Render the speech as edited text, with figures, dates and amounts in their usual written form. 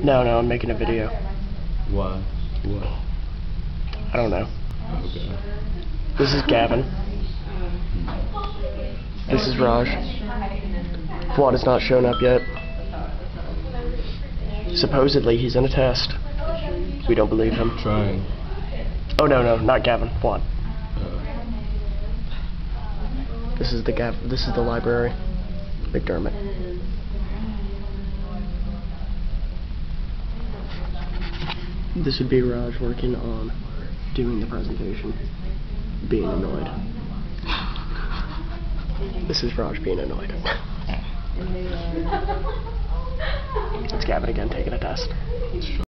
No, I'm making a video. Why? What? I don't know. Okay. This is Gavin. This is Raj. Fuad has not shown up yet. Supposedly he's in a test. We don't believe him. Trying. Oh no, not Gavin. Fuad. This is the library. McDermott. This would be Raj working on doing the presentation, being annoyed. This is Raj being annoyed. It's Gavin again taking a test.